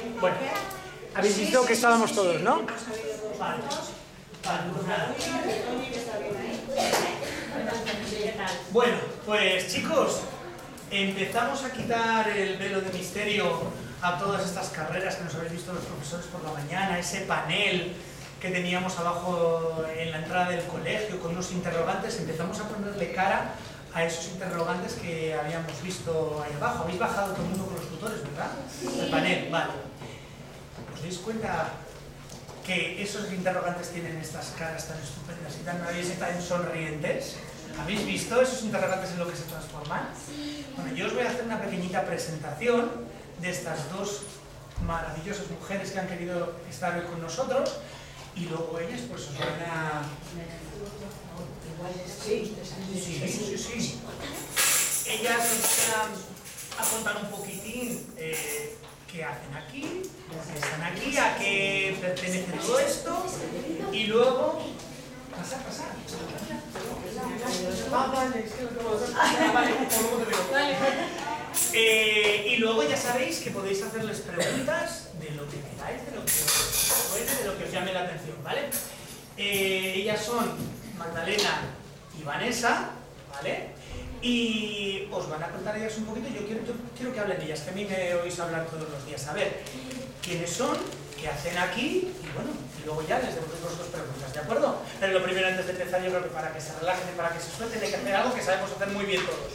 Bueno, habéis visto que estábamos todos, ¿no? Vale. Pues nada. Bueno, pues chicos, empezamos a quitar el velo de misterio a todas estas carreras que nos habéis visto los profesores por la mañana, ese panel que teníamos abajo en la entrada del colegio con unos interrogantes. Empezamos a ponerle cara a esos interrogantes que habíamos visto ahí abajo. Habéis bajado todo el mundo con los tutores, ¿verdad? El panel, vale. ¿Os dais cuenta que esos interrogantes tienen estas caras tan estupendas y tan sonrientes? ¿Habéis visto esos interrogantes en lo que se transforman? Bueno, yo os voy a hacer una pequeñita presentación de estas dos maravillosas mujeres que han querido estar hoy con nosotros y luego ellas pues os van a... Sí. Ellas nos van a contar un poquitín qué hacen aquí, por qué están aquí, a qué pertenece todo esto y luego... Pasar. Vale, es que no tengo dos. Vale, luego te digo. Y luego ya sabéis que podéis hacerles preguntas de lo que queráis, de lo que os suene, de lo que os llame la atención, ¿vale? Ellas son Magdalena y Vanessa, ¿vale? Y os van a contar ellas un poquito. Yo quiero que hablen ellas, que a mí me oís hablar todos los días. A ver, quiénes son, qué hacen aquí y bueno, y luego ya les devolvemos vosotros preguntas, ¿de acuerdo? Pero lo primero, antes de empezar, yo creo que para que se relajen y para que se suelten hay que hacer algo que sabemos hacer muy bien todos.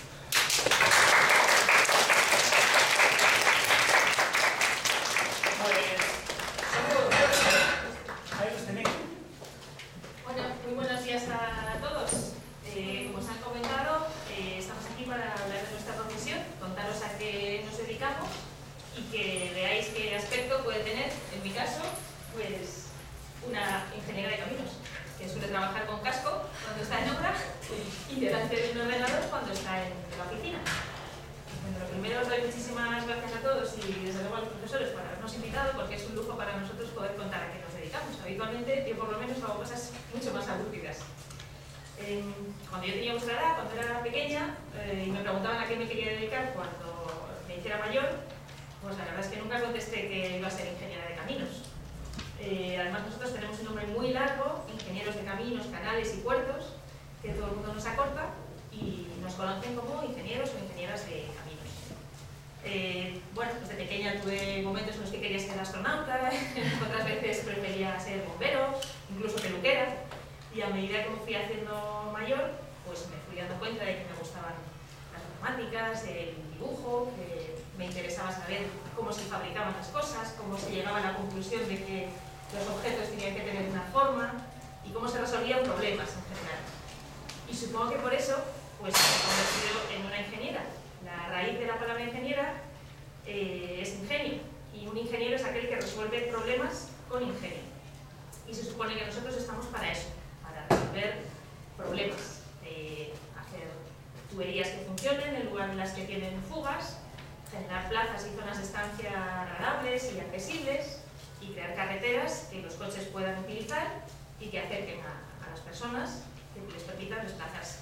Ahí los tenéis. Bueno, muy buenos días a todos. Como os han comentado, estamos aquí para hablar de nuestra profesión, contaros a qué nos dedicamos y que veáis qué aspecto puede tener, en mi caso, pues una ingeniera de caminos, que suele trabajar con casco cuando está en obra y delante de un ordenador cuando está en la oficina. Bueno, lo primero, os doy muchísimas gracias a todos y desde luego a los profesores por habernos invitado, porque es un lujo para nosotros poder contar a qué nos dedicamos. Habitualmente yo por lo menos hago cosas mucho más aburridas. Cuando yo tenía vuestra edad, cuando era pequeña, y me preguntaban a qué me quería dedicar cuando me hiciera mayor, pues la verdad es que nunca contesté que iba a ser ingeniera de caminos. Además nosotros tenemos un nombre muy largo, ingenieros de caminos, canales y puertos, que todo el mundo nos acorta y nos conocen como ingenieros o ingenieras de caminos. Bueno, desde pequeña tuve momentos en los que quería ser astronauta, otras veces prefería ser bombero, incluso peluquera, y a medida que me fui haciendo mayor, pues me fui dando cuenta de que me gustaban las matemáticas, el dibujo, que me interesaba saber cómo se fabricaban las cosas, cómo se llegaba a la conclusión de que los objetos tenían que tener una forma y cómo se resolvían problemas en general. Y supongo que por eso pues, me he convertido en una ingeniera. La raíz de la palabra ingeniera es ingenio, y un ingeniero es aquel que resuelve problemas con ingenio. Y se supone que nosotros estamos para eso, para resolver problemas, hacer tuberías que funcionen en lugar de las que tienen fugas, generar plazas y zonas de estancia agradables y accesibles, y crear carreteras que los coches puedan utilizar y que acerquen a las personas, que les permitan desplazarse.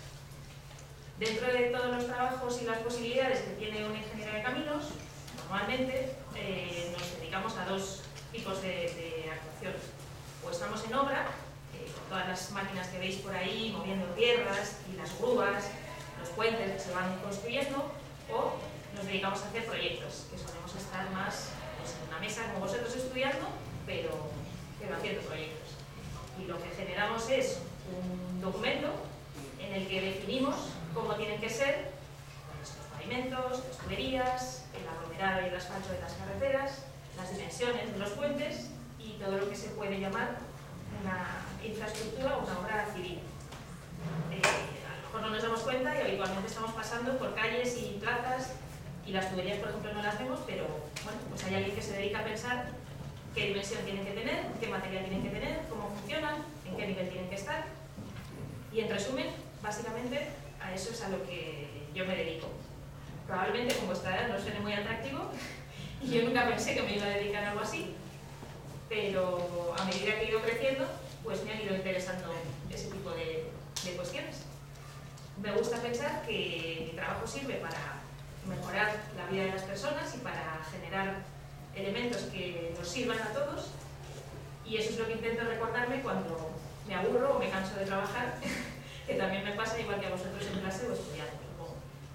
Dentro de todos los trabajos y las posibilidades que tiene una ingeniera de caminos, normalmente nos dedicamos a dos tipos de actuación. O estamos en obra, con todas las máquinas que veis por ahí, moviendo tierras y las grúas, los puentes que se van construyendo, o nos dedicamos a hacer proyectos, que solemos estar más pues, en una mesa como vosotros estudiando, pero haciendo proyectos. Y lo que generamos es un documento en el que definimos cómo tienen que ser los pavimentos, las tuberías, el aglomerado y el asfalto de las carreteras, las dimensiones de los puentes y todo lo que se puede llamar una infraestructura o una obra civil. A lo mejor no nos damos cuenta y habitualmente estamos pasando por calles y plazas y las tuberías, por ejemplo, no las vemos, pero bueno, pues hay alguien que se dedica a pensar qué dimensión tienen que tener, qué material tienen que tener, cómo funcionan, en qué nivel tienen que estar. Y en resumen, básicamente, a eso es a lo que yo me dedico. Probablemente con vuestra edad no suene muy atractivo y yo nunca pensé que me iba a dedicar a algo así, pero a medida que he ido creciendo, pues me han ido interesando ese tipo de cuestiones. Me gusta pensar que mi trabajo sirve para mejorar la vida de las personas y para generar elementos que nos sirvan a todos, y eso es lo que intento recordarme cuando me aburro o me canso de trabajar, que también me pasa igual que a vosotros en clase o estudiando, supongo.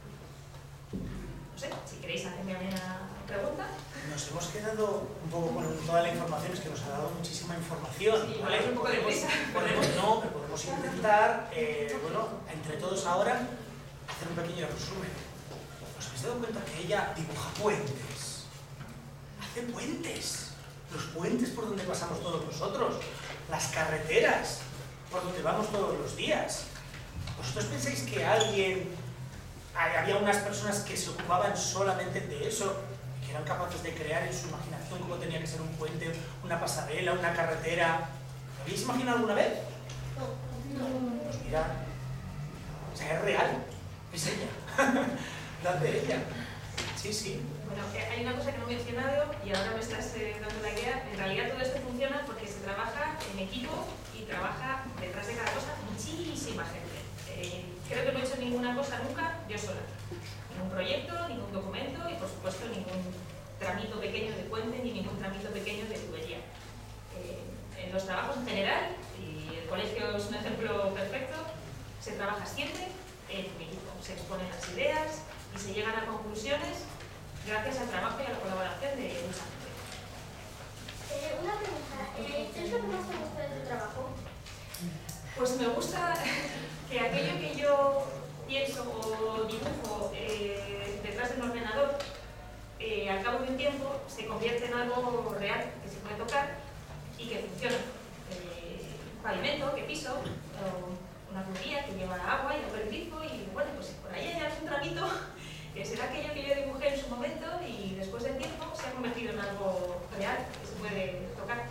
No sé, si queréis hacerme alguna pregunta. Nos hemos quedado un poco con toda la información, es que nos ha dado muchísima información. Sí, ¿vale? un poco de prisa. Podemos intentar, bueno, entre todos ahora, hacer un pequeño resumen. ¿Os habéis dado cuenta que ella dibuja puentes? Hace puentes. Los puentes por donde pasamos todos nosotros. Las carreteras por donde vamos todos los días. ¿Vosotros pensáis que había unas personas que se ocupaban solamente de eso, que eran capaces de crear en su imaginación cómo tenía que ser un puente, una pasarela, una carretera? ¿Lo habéis imaginado alguna vez? No. Pues mira, o sea, es real, es ella, lo hace ella. Sí, sí. Bueno, hay una cosa que no he mencionado y ahora me estás dando la idea. En realidad todo esto funciona porque se trabaja en equipo y trabaja detrás de cada cosa muchísima gente. Creo que no he hecho ninguna cosa nunca yo sola. Ningún proyecto, ningún documento y por supuesto ningún tramito pequeño de puente ni ningún tramito pequeño de tubería. En los trabajos en general, y el colegio es un ejemplo perfecto, se trabaja siempre en equipo. Se exponen las ideas y se llegan a conclusiones gracias al trabajo y a la colaboración de mucha gente. Una pregunta, ¿qué es lo que más te gusta de tu trabajo? Pues me gusta que aquello que yo pienso o dibujo detrás de un ordenador, al cabo de un tiempo se convierte en algo real, que se puede tocar y que funciona. Pavimento que piso, una tubería que lleva agua y el grifo y bueno, pues por ahí hay algún tramito que será aquello que yo dibujé en su momento y después del tiempo se ha convertido en algo real, que se puede tocar.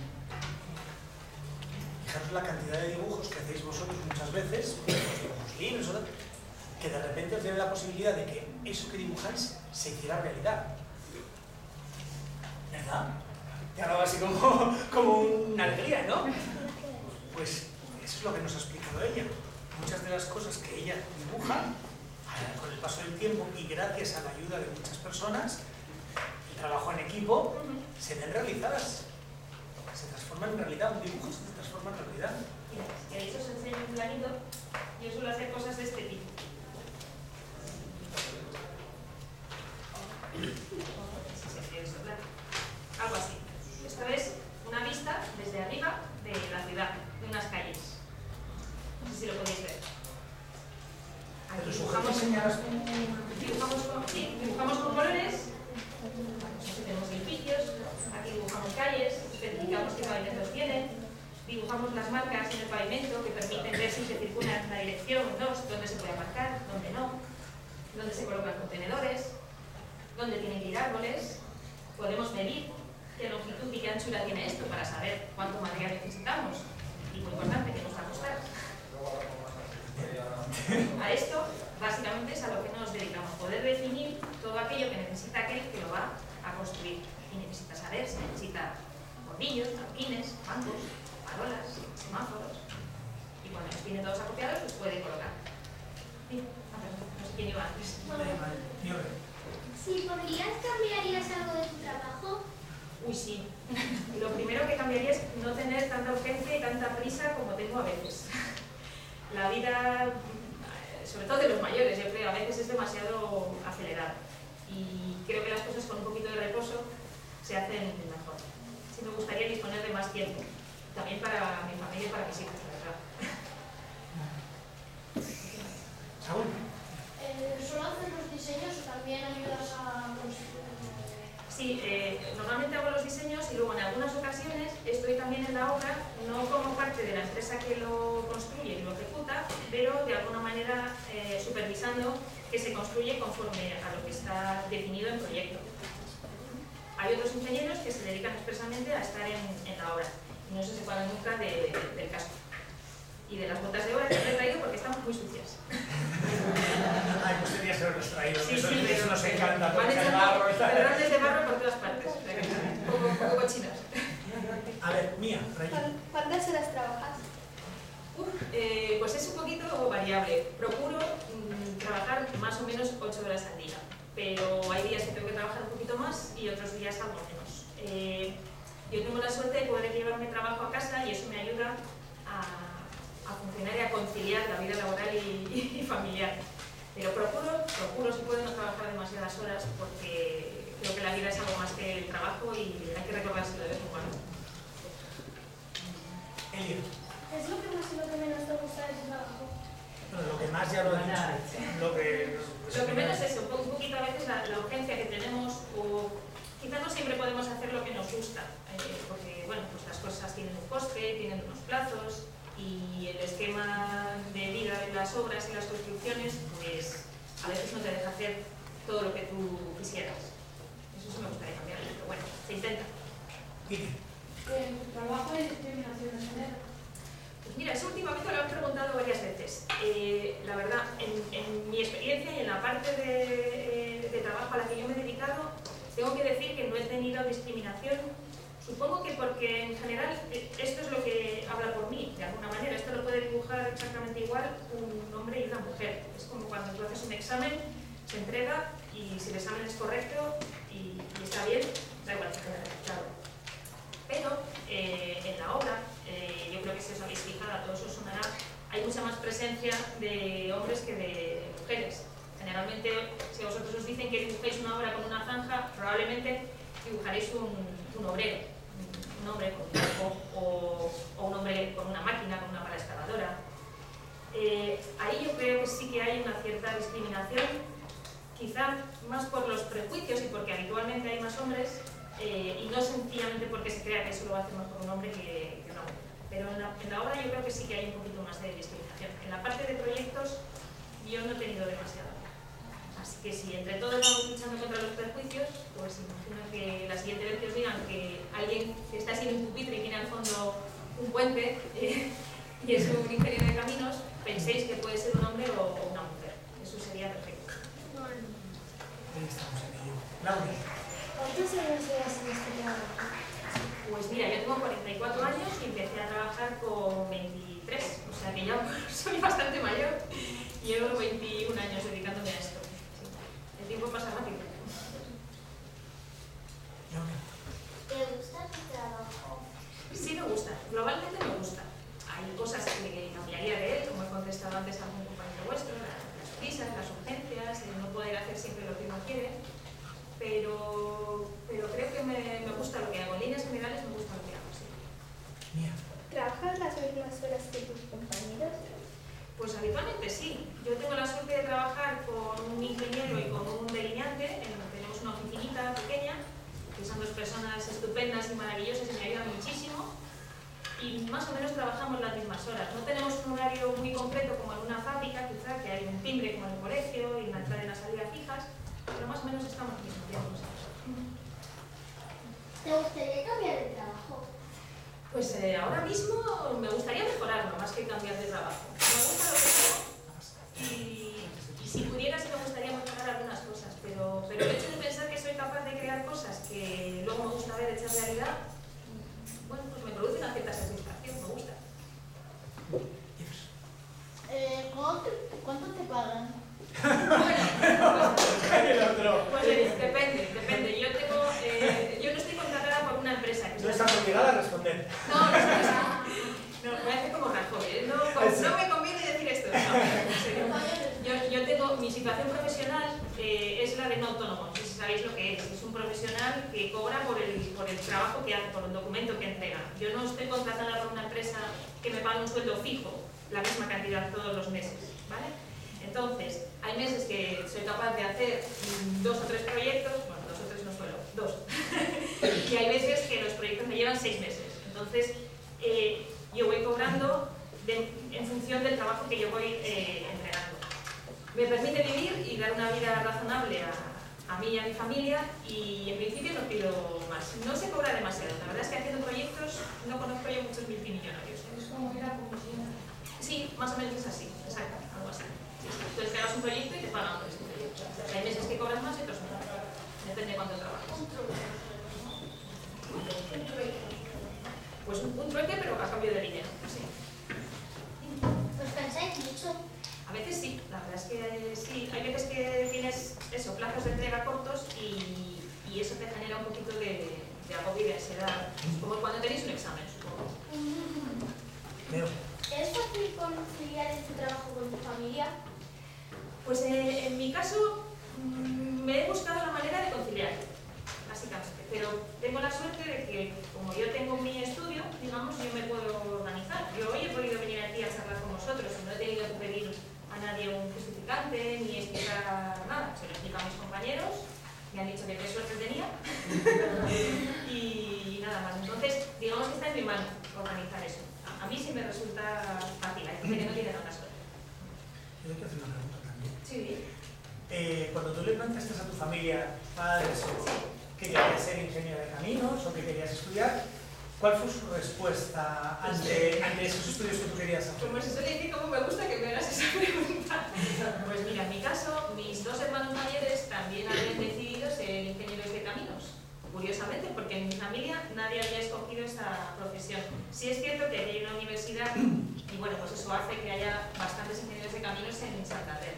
Fijaros la cantidad de dibujos que hacéis vosotros muchas veces, los dibujos libres, que de repente os tiene la posibilidad de que eso que dibujáis se hiciera realidad. ¿Verdad? Te ha dado así como una alegría, ¿no? Pues eso es lo que nos ha explicado ella. Muchas de las cosas que ella dibuja, con el paso del tiempo y gracias a la ayuda de muchas personas, el trabajo en equipo, se ven realizadas. Se transforman en realidad. Un dibujo se transforma en realidad. Mira, si queréis os enseño un planito. Yo suelo hacer cosas de este tipo. Algo así. Esta es una vista desde arriba de la ciudad, de unas calles. No sé si lo podéis ver. Aquí dibujamos con colores. Aquí tenemos edificios, aquí dibujamos calles, especificamos qué pavimentos tienen, dibujamos las marcas en el pavimento que permiten ver si se circula en una dirección o dos, dónde se puede aparcar, dónde no, dónde se colocan contenedores, dónde tienen que ir árboles. Podemos medir qué longitud y qué anchura tiene esto para saber cuánto material necesitamos y, muy importante, qué nos va a costar. A esto, básicamente, es a lo que nos dedicamos, poder definir todo aquello que necesita aquel que lo va a construir. Y necesita saber si necesita bordillos, adoquines, bancos, farolas, semáforos. Y cuando los tiene todos acopiados, los puede colocar. Sí, no sé quién iba antes. Si podrías, ¿cambiarías algo de tu trabajo? Uy, sí. Lo primero que cambiaría es no tener tanta urgencia y tanta prisa como tengo a veces. La vida, sobre todo de los mayores, yo creo, a veces es demasiado acelerada. Y creo que las cosas con un poquito de reposo se hacen mejor. Sí me gustaría disponer de más tiempo, también para mi familia y para mis hijos, la verdad. Saúl. ¿Solo haces los diseños o también ayudas a construir? Sí, normalmente hago los diseños y luego en algunas ocasiones estoy también en la obra, no como parte de la empresa que lo construye y lo ejecuta, pero de alguna manera supervisando que se construye conforme a lo que está definido en proyecto. Hay otros ingenieros que se dedican expresamente a estar en la obra y no se separan nunca del casco. Y de las botas de obra que me he traído porque están muy sucias. Ay, pues tenías que haberlos traído. Sí, eso nos encanta. Van echando pedrones de barro por todas partes. Un poco cochinas. A ver, Mía, por allí. ¿Cuántas horas trabajas? Pues es un poquito variable. Procuro trabajar más o menos 8 horas al día. pero hay días que tengo que trabajar un poquito más y otros días algo menos. Yo tengo la suerte de poder llevarme trabajo a casa y eso me ayuda a funcionar y a conciliar la vida laboral y familiar. Pero procuro si puedo no trabajar demasiadas horas porque creo que la vida es algo más que el trabajo y hay que recordárselo de vez en cuando. Elia. ¿Qué es lo que más y lo que menos te gusta de tu trabajo? Bueno, lo que más ya lo he dicho. Lo que menos es eso, un poquito a veces la urgencia que tenemos, o quizás no siempre podemos hacer lo que nos gusta, porque bueno, pues las cosas tienen un coste, tienen unos plazos, y el esquema de vida de las obras y las construcciones, pues a veces no te deja hacer todo lo que tú quisieras. Eso sí me gustaría cambiar, pero bueno, se intenta. ¿Trabajo de discriminación de género? Pues mira, eso últimamente lo han preguntado varias veces. La verdad, en mi experiencia y en la parte de trabajo a la que yo me he dedicado, tengo que decir que no he tenido discriminación. Supongo que porque en general esto es lo que habla por mí, de alguna manera. Esto lo puede dibujar exactamente igual un hombre y una mujer. Es como cuando tú haces un examen, se entrega y si el examen es correcto y está bien, da igual que quede resultado. Pero en la obra, yo creo que si os habéis fijado, a todos os sonará, hay mucha más presencia de hombres que de mujeres. Generalmente, si a vosotros os dicen que dibujéis una obra con una zanja, probablemente dibujaréis un obrero, un hombre con un arco o un hombre con una máquina, con una pala excavadora. Ahí yo creo que sí que hay una cierta discriminación, quizá más por los prejuicios y porque habitualmente hay más hombres, y no sencillamente porque se crea que eso lo va a hacer mejor un hombre que una mujer. Pero en la obra yo creo que sí que hay un poquito más de discriminación. En la parte de proyectos yo no he tenido demasiado. Así que si entre todos vamos luchando contra los prejuicios, pues imagino que la siguiente vez que os digan que alguien que está sin un pupitre y tiene al fondo un puente y es un ingeniero de caminos, penséis que puede ser un hombre o una mujer. Eso sería perfecto. Ahí estamos en ello. Laura. ¿Cuántos años llevas en este trabajo? Pues mira, yo tengo 44 años y empecé a trabajar con 23, o sea que ya soy bastante mayor. Llevo 21 años dedicándome a esto. Sí. El tiempo pasa rápido. ¿Te gusta tu trabajo? Sí me gusta, globalmente me gusta. Hay cosas que cambiaría de él, como he contestado antes a algún compañero vuestro, las prisas, las urgencias, el no poder hacer siempre lo que uno quiere, pero creo que me gusta lo que hago. En líneas generales me gusta lo que hago, sí. Mía. ¿Trabajas las mismas horas que tus compañeros? Pues habitualmente sí. Yo tengo la suerte de trabajar con un ingeniero y con un delineante. Tenemos una oficinita pequeña, que son dos personas estupendas y maravillosas y me ayudan muchísimo. Y más o menos trabajamos las mismas horas. No tenemos un horario muy concreto como en una fábrica, quizá, que hay un timbre como en el colegio y una entrada y una salida fijas, pero más o menos estamos al mismo tiempo. ¿Te gustaría cambiar de trabajo? Pues ahora mismo me gustaría mejorarlo más que cambiar de trabajo. Me gusta lo que hago y si pudiera sí me gustaría mejorar algunas cosas, pero el hecho de pensar que soy capaz de crear cosas que luego me gusta ver hechas realidad, bueno, pues me produce una cierta satisfacción, me gusta. ¿Cuánto te pagan? Pues depende. Yo no estoy contratada por una empresa. No estás obligada a responder. No, voy a hacer como Rajoy. No me conviene decir esto. Yo tengo, mi situación profesional es la de un autónomo. No sé si sabéis lo que es. Es un profesional que cobra por el trabajo que hace, por el documento que entrega. Yo no estoy contratada por una empresa que me pague un sueldo fijo, la misma cantidad todos los meses, ¿vale? Entonces, hay meses que soy capaz de hacer 2 o 3 proyectos, bueno, 2 o 3 no suelo, 2. Y hay veces que los proyectos me llevan 6 meses. Entonces, yo voy cobrando en función del trabajo que yo voy entregando. Me permite vivir y dar una vida razonable a mí y a mi familia y en principio no pido más. No se cobra demasiado. La verdad es que haciendo proyectos no conozco yo muchos multimillonarios. Es como ir a comisión. Sí, más o menos es así, exacto, algo así. Entonces te hagas un proyecto y te pagan por ese proyecto. Hay meses que cobras más y otros no. Depende de cuánto trabajas. Pues un trueque, pero a cambio de dinero. Sí. Pues pensáis mucho. A veces sí, la verdad es que sí. Hay veces que tienes eso, plazos de entrega genera un poquito de agobio y de ansiedad, como cuando tenéis un examen, supongo. Leo. ¿Es fácil conciliar este trabajo con tu familia? Pues en mi caso me he buscado la manera de conciliar, básicamente, pero tengo la suerte de que como yo tengo mi estudio, digamos, yo me puedo organizar. Yo hoy he podido venir aquí a charlar con vosotros y no he tenido que pedir a nadie un justificante ni explicar nada. Se lo explico a mis compañeros, me han dicho que qué suerte tenía y nada más. Entonces, digamos que está en mi mano organizar eso. A mí sí me resulta fácil, hay gente que no tiene tanta suerte. Yo quiero hacer una pregunta también. Sí. Cuando tú le planteaste a tu familia, padres, que querías ser ingeniero de caminos o que querías estudiar, ¿cuál fue su respuesta ante esos estudios que tú querías hacer? Como se suele decir, ¿cómo me gusta que me hagas esa pregunta? Pues mira, en mi caso, mis dos hermanos mayores también habían decidido ser ingenieros de caminos. Curiosamente, porque en mi familia nadie había escogido esta profesión. Sí es cierto que aquí hay una universidad y bueno, pues eso hace que haya bastantes ingenieros de caminos en Santander.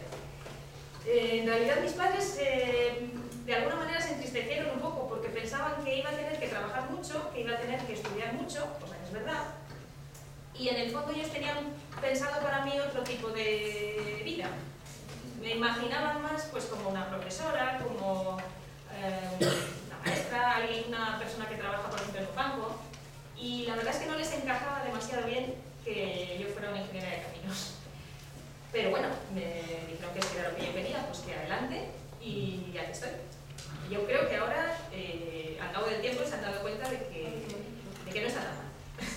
En realidad mis padres de alguna manera se entristecieron un poco porque pensaban que iba a tener que trabajar mucho, que iba a tener que estudiar mucho, cosa que es verdad, y en el fondo ellos tenían pensado para mí otro tipo de vida. Me imaginaban más pues como una profesora, como una maestra, una persona que trabaja por ejemplo en un banco, y la verdad es que no les encajaba demasiado bien que yo fuera una ingeniera de caminos. Pero bueno, me dijeron que era lo que yo quería, pues que adelante, y aquí estoy. Yo creo que ahora, al cabo del tiempo, se han dado cuenta de que no está tan mal.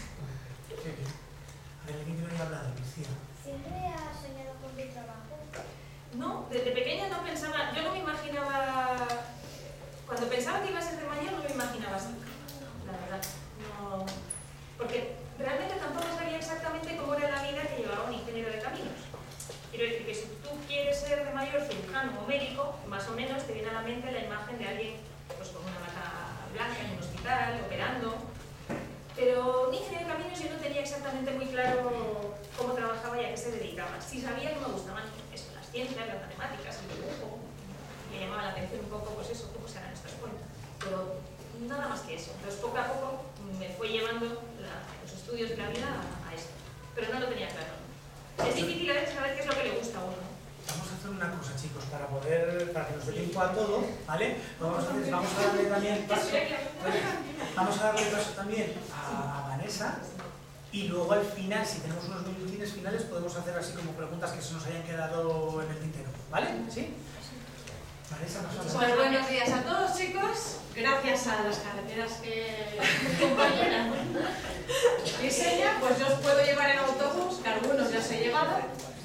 A ver, ¿alguien quiere hablar de Lucía? ¿Siempre has soñado con tu trabajo? No, desde pequeña no pensaba, yo no me imaginaba, cuando pensaba que iba a ser de mayor no me imaginaba así, la verdad. No, porque realmente tampoco sabía exactamente cómo era la vida que llevaba un ingeniero de caminos. Quiero decir que si tú quieres ser de mayor cirujano o médico, más o menos te viene a la mente la imagen de alguien pues, con una bata blanca en un hospital, operando. Pero un ingeniero de caminos yo no tenía exactamente muy claro cómo trabajaba y a qué se dedicaba. Sí sabía que me gustaban eso, las ciencias, las matemáticas, el dibujo. Me llamaba la atención un poco, pues eso, cómo se harán estas cuentas. Pero nada más que eso. Entonces poco a poco me fue llevando los estudios de la vida a esto. Pero no lo tenía claro. Es difícil a veces saber qué es lo que le gusta a uno. Vamos a hacer una cosa, chicos, para que nos dé tiempo a todo, ¿vale? Vamos a darle también paso, también a Vanessa y luego al final, si tenemos unos minutines finales, podemos hacer así como preguntas que se nos hayan quedado en el tintero, ¿vale? ¿Sí? Vanessa, nos Pues buenos días a todos, chicos. Gracias a las carreteras que mi compañera diseña, pues yo os puedo llevar en autobús, que algunos ya os he llevado.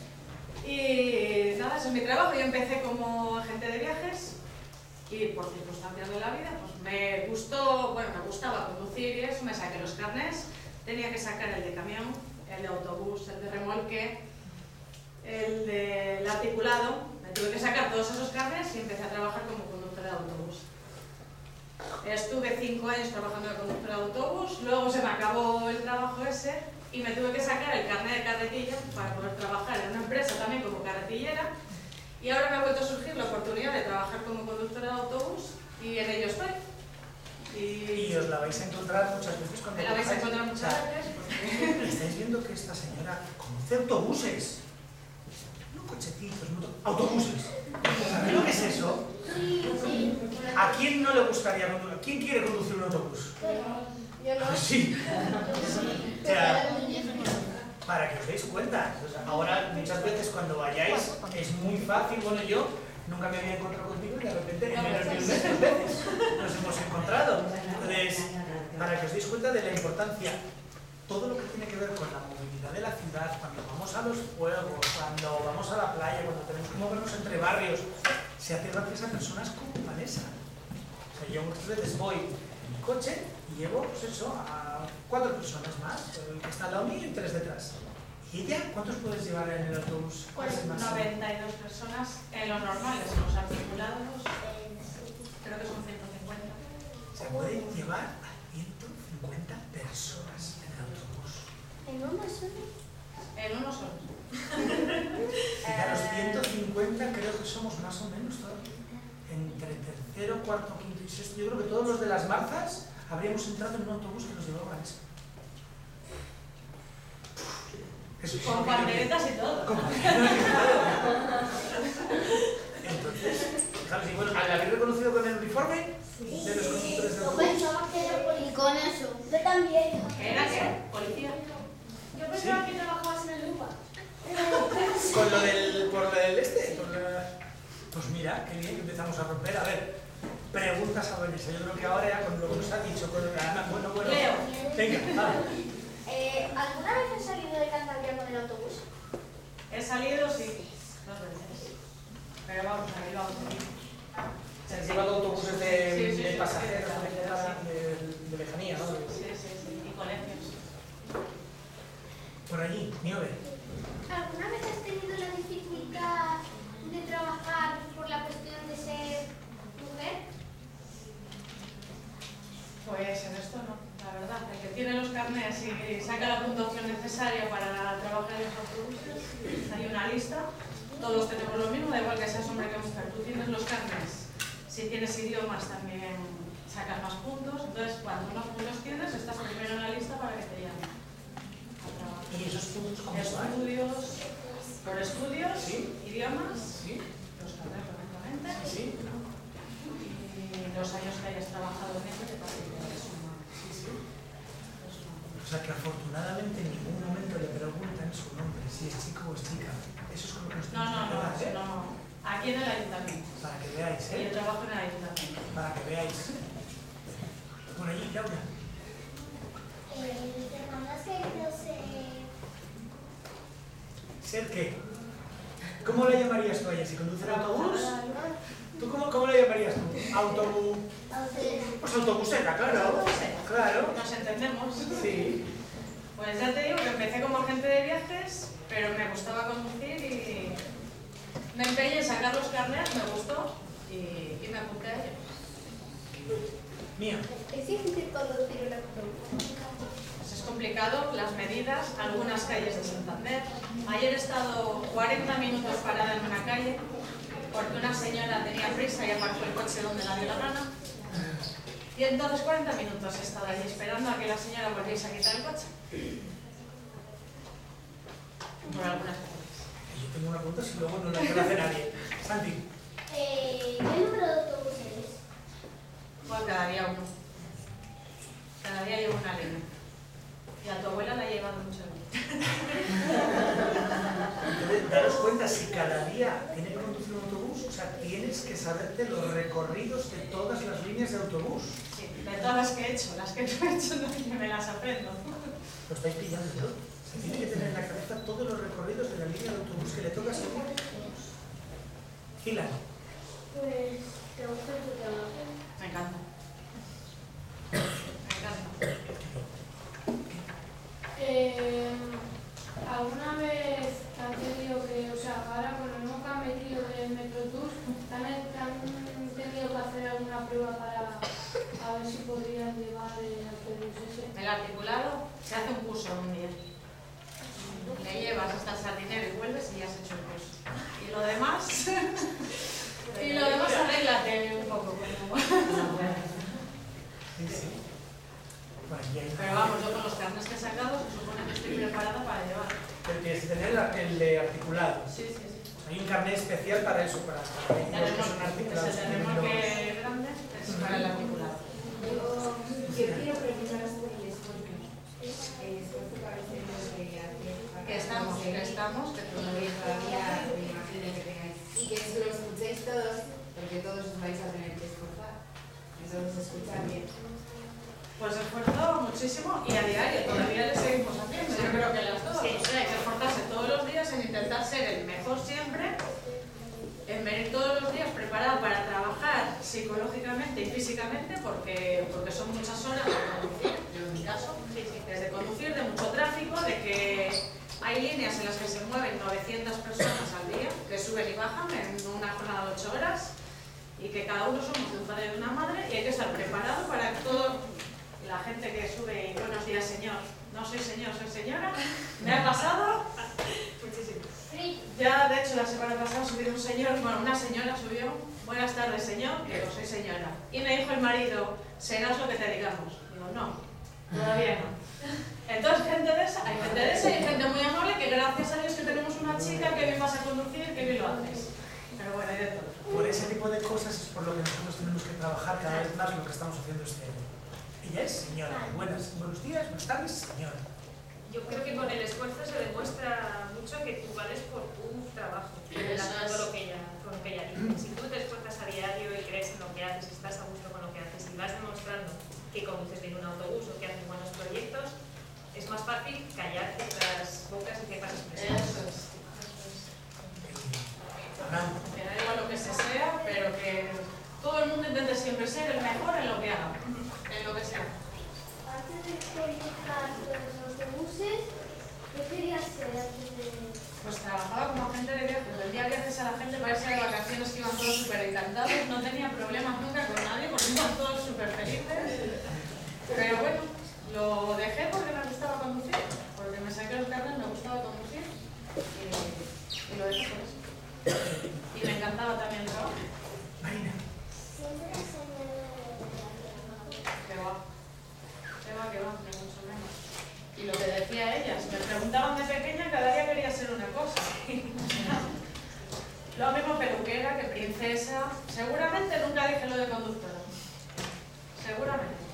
Y nada, ese es mi trabajo. Yo empecé como agente de viajes y por circunstancias de la vida, pues me gustaba conducir y eso, me saqué los carnés. Tenía que sacar el de camión, el de autobús, el de remolque, el del articulado. Me tuve que sacar todos esos carnés y empecé a trabajar como conductora de autobús. Estuve 5 años trabajando de conductora de autobús, luego se me acabó el trabajo ese y me tuve que sacar el carnet de carretilla para poder trabajar en una empresa también como carretillera, y ahora me ha vuelto a surgir la oportunidad de trabajar como conductora de autobús y en ello estoy. Y os la vais a encontrar muchas veces cuando... Me la vais a encontrar muchas veces. Estáis viendo que esta señora conduce autobuses. No cochecitos, no autobuses. ¿Sabéis lo que es eso? Sí. ¿A quién no le gustaría conducir? ¿Quién quiere conducir un autobús? Yo no. Sí. O sea, para que os deis cuenta. O sea, ahora, muchas veces cuando vayáis, es muy fácil. Bueno, yo nunca me había encontrado contigo y de repente en menos de un mes, 2 veces, nos hemos encontrado. Entonces, para que os deis cuenta de la importancia, todo lo que tiene que ver con la movilidad de la ciudad, cuando vamos a los pueblos, cuando vamos a la playa, cuando tenemos que movernos entre barrios, se hace gracias a personas como Vanessa. O sea, yo muchas veces voy en mi coche y llevo, pues eso, a 4 personas más, el que está al lado mío y 3 detrás. ¿Y ella? ¿Cuántos puedes llevar en el autobús? Pues 92 personas en los normales, en los articulados, creo que son 150. Se pueden llevar a 150 personas en el autobús. ¿En uno solo? En uno solo. Y a los 150 creo que somos más o menos todos entre terceros tercero, cuarto, quinto y sexto. Yo creo que todos los de las Marzas habríamos entrado en un autobús que nos llevaba a eso. Con panderetas y todo. Entonces, claro, sí, bueno, ¿la habéis reconocido con el uniforme? Sí. De los conductores de autobús. Yo pensaba que era policía. Con eso. Yo también. ¿Era qué? ¿Policía? Yo pensaba que trabajabas en el lupa. Con lo del, por el este, por la... Pues mira, qué bien que empezamos a romper. A ver, preguntas a Vanessa. Yo creo que ahora ya con lo que nos ha dicho, con la... Bueno. Leo. Venga, vale. ¿Alguna vez has salido de Cantabria con el autobús? He salido, sí, 2 veces. Pero vamos a ir. Se han llevado autobuses de Sí, pasajeros, sí. de lejanía, ¿no? Sí. Y colegios. Por allí, Niove. ¿Alguna vez has tenido la dificultad de trabajar por la cuestión de ser mujer? Pues en esto no, la verdad. El que tiene los carnets y saca la puntuación necesaria para trabajar en los autobuses, hay una lista, todos tenemos lo mismo, da igual que seas hombre que mujer. Tú tienes los carnets, si tienes idiomas también sacas más puntos, entonces cuando más puntos tienes, estás primero en la lista para que te llamen a trabajar. ¿Y esos puntos cómo son? Estudios, por estudios, ¿Sí? idiomas, ¿Sí? los carnets correctamente. ¿Sí? Y los años que hayas trabajado en eso te parece que es una... O sea que afortunadamente en ningún momento le preguntan su nombre, si es chico o es chica. Eso es como que nos tenemos que quedar, ¿eh? No. Aquí en el ayuntamiento. Para que veáis, Y yo ¿eh? trabajo en el ayuntamiento. Para que veáis. Por allí, Laura. ¿Te mandas que no sé? ¿Ser qué? ¿Cómo le llamarías tú a ella? ¿Si conduce el autobús? ¿Tú cómo le llamarías tú? ¿Autobús? Pues autobusera, claro. Claro. Nos entendemos. Sí. Pues ya te digo que empecé como agente de viajes, pero me gustaba conducir y me empeñé en sacar los carnets, me gustó y me apunté a ello. Mía. ¿Es difícil conducir un autobús? Pues es complicado, las medidas, algunas calles de Santander. Ayer he estado 40 minutos parada en una calle porque una señora tenía prisa y aparcó el coche donde la dio la gana. Y entonces 40 minutos he estado allí esperando a que la señora volviese a quitar el coche. Por algunas cosas. Yo tengo una pregunta si luego no la conoce nadie. Santi. ¿Qué número de autobús eres? Pues cada día uno. Cada día llevo una línea. Y a tu abuela la he llevado mucho tiempo. Entonces, daros cuenta, si cada día tiene que conducir un autobús, o sea, tienes que saberte los recorridos de todas las líneas de autobús. Sí, de todas las que he hecho, las que no he hecho no es que me las aprendo. Lo estáis pillando, ¿no? Se tiene que tener en la cabeza todos los recorridos de la línea de autobús que le toca seguir. Gila. Pues, ¿te gusta tu trabajo? Me encanta. Me encanta. ¿Alguna vez te han tenido que, o sea, ahora con el nuevo que han metido del Metrotour, te han tenido que hacer alguna prueba para a ver si podrías llevar el autobús ese? El articulado se hace un curso un día. Le llevas hasta el sardinero y vuelves y ya has hecho el curso. Y lo demás, arréglate un poco. Sí, sí. Por aquí hay Pero vamos, yo con los carnes que he sacado se supone que estoy preparada para llevar. Pero tienes que tener el de articulado. Sí. Hay un carnet especial para eso, para los que son articulados. Ese remolque grande es para el articulado. Yo quiero preguntaros por el esfuerzo. El esfuerzo que a veces hace. Que estamos, que todavía me imagino que tengáis. Y que eso lo escuchéis todos, porque todos os vais a tener que esforzar. Eso se escucha bien. Pues esfuerzo muchísimo y a diario, todavía le seguimos haciendo. Yo creo que las dos. Hay que esforzarse todos los días en intentar ser el mejor siempre, en venir todos los días preparado para trabajar psicológicamente y físicamente, porque son muchas horas de conducir, en mi caso, desde conducir, de mucho tráfico, de que hay líneas en las que se mueven 900 personas al día, que suben y bajan en una jornada de 8 horas, y que cada uno somos de un padre y de una madre, y hay que estar preparado para todo. La gente que sube y buenos días señor, no soy señor, soy señora, me ha pasado muchísimo. Ya, de hecho, la semana pasada subió un señor, bueno, una señora subió, buenas tardes, señor, digo, soy señora. Y me dijo el marido, serás lo que te digamos. Digo, no, todavía no. Entonces, gente de esa, hay gente de esa y hay gente muy amable que gracias a Dios que tenemos una chica que bien vas a conducir, que bien lo haces. Pero bueno, hay de todo. Por ese tipo de cosas es por lo que nosotros tenemos que trabajar cada vez más lo que estamos haciendo este año. Ella es señora. Buenos días, buenas tardes, señora. Yo creo que con el esfuerzo se demuestra mucho que tú vales por tu trabajo, todo lo que ella dice. Si tú te esfuerzas a diario y crees en lo que haces, estás a gusto con lo que haces y vas demostrando que conduces bien un autobús o que haces buenos proyectos, es más fácil callar ciertas bocas y ciertas expresiones. Eso es. Que da igual lo que se sea, pero que todo el mundo intente siempre ser el mejor en lo que haga, en lo que sea. Antes de proyectar los autobuses, ¿qué querías ser antes de...? Pues trabajaba como agente de viajes, vendía viajes a la gente para irse de vacaciones, que iban todos súper encantados, no tenía problemas nunca con nadie, porque iban todos súper felices. Pero bueno, lo dejé porque me gustaba conducir, porque me saqué el carnet, me gustaba conducir y lo dejé por eso. Y me encantaba también el trabajo. Marina. Siempre has soñado Que va, ni mucho menos. Y lo que decía ellas, me preguntaban de pequeña, cada día quería ser una cosa. Lo mismo peluquera que princesa. Seguramente nunca dije lo de conductora. Seguramente.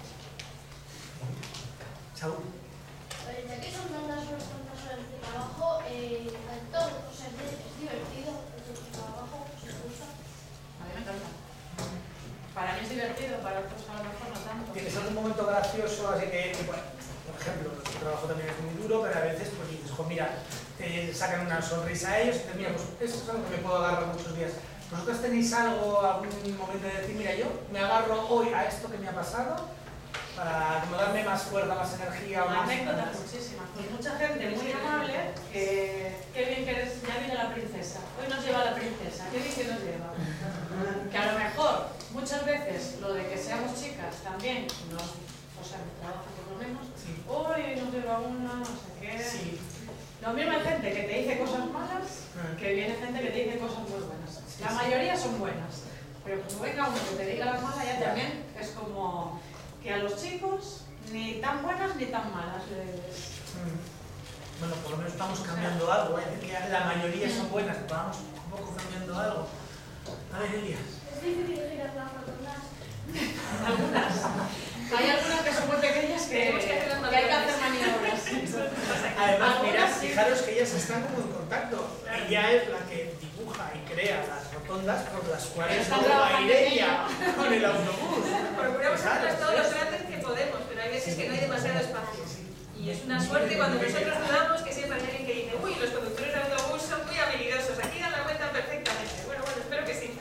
Saúl. Ya que son tantas horas de trabajo, todo, o sea, es divertido el trabajo, se gusta. A mí me encanta. Para mí es divertido, para otros a lo mejor no tanto. ¿Tienes algún momento gracioso? Así que, bueno, por ejemplo, nuestro trabajo también es muy duro, pero a veces pues dices, jo, mira, te sacan una sonrisa a ellos y te mira, pues esto es algo que me puedo agarrar muchos días. ¿Vosotros tenéis algo, algún momento de decir, mira, yo me agarro hoy a esto que me ha pasado para como darme más fuerza, más energía? Anécdotas muchísimas. Pues mucha gente muy amable, qué bien que eres, ya viene la princesa. Hoy nos lleva la princesa, qué bien que nos lleva. Que a lo mejor, muchas veces, lo de que seamos chicas también, o sea, mi trabajo por lo menos, Sí. hoy nos lleva una, no sé qué. Sí. Lo mismo hay gente que te dice cosas malas, que viene gente que te dice cosas muy buenas. Sí, La mayoría son buenas, pero como venga uno que te diga las malas, ya también es como que a los chicos ni tan buenas ni tan malas les... Bueno, por lo menos estamos cambiando algo, que la mayoría son buenas, pero vamos un poco cambiando algo. A ver, Elia. Es difícil girar las rotondas. Algunas. Hay algunas que son muy pequeñas que hay que hacer maniobras. Además, mirad, fijaros que ellas están como en contacto. Ella es la que dibuja y crea las rotondas por las cuales luego va a ir ella con el autobús. Procuramos hacerlas todo lo grandes que podemos, pero hay veces que no hay demasiado espacio. Y es una suerte cuando nosotros dudamos que siempre hay alguien que dice, uy, los conductores de autobús son muy habilidosos, aquí dan la vuelta perfectamente. Bueno, espero que sí.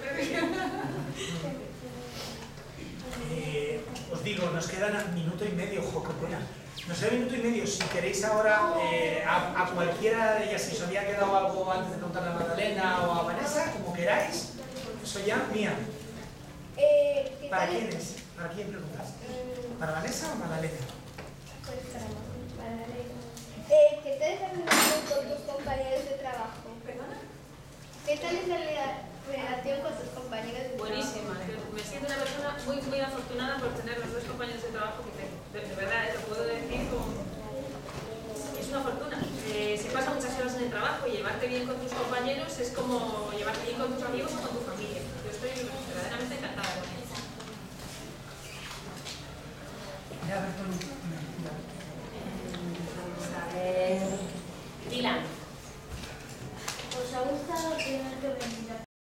Os digo, nos quedan un minuto y medio, jo, qué buena. Nos queda un minuto y medio. Si queréis ahora a cualquiera de ellas, si os había quedado algo antes de preguntarle a Magdalena o a Vanessa, como queráis, eso ya, mía. ¿Para quién es? ¿Para quién preguntas? ¿Para Vanessa o Magdalena? Pues para Magdalena. ¿Qué tal es la relación con tus compañeros de trabajo? ¿Perdona? ¿Qué tal es la relación con tus compañeros de trabajo? Buenísima. Me siento una persona muy, muy afortunada por tener los dos compañeros de trabajo que tengo. De verdad, lo puedo decir como... Es una fortuna. Se pasan muchas horas en el trabajo y llevarte bien con tus compañeros es como llevarte bien con tus amigos o con tu familia. Yo estoy verdaderamente encantada con ellos. Ya, a ver, Dylan. ¿Os ha gustado tener que venir a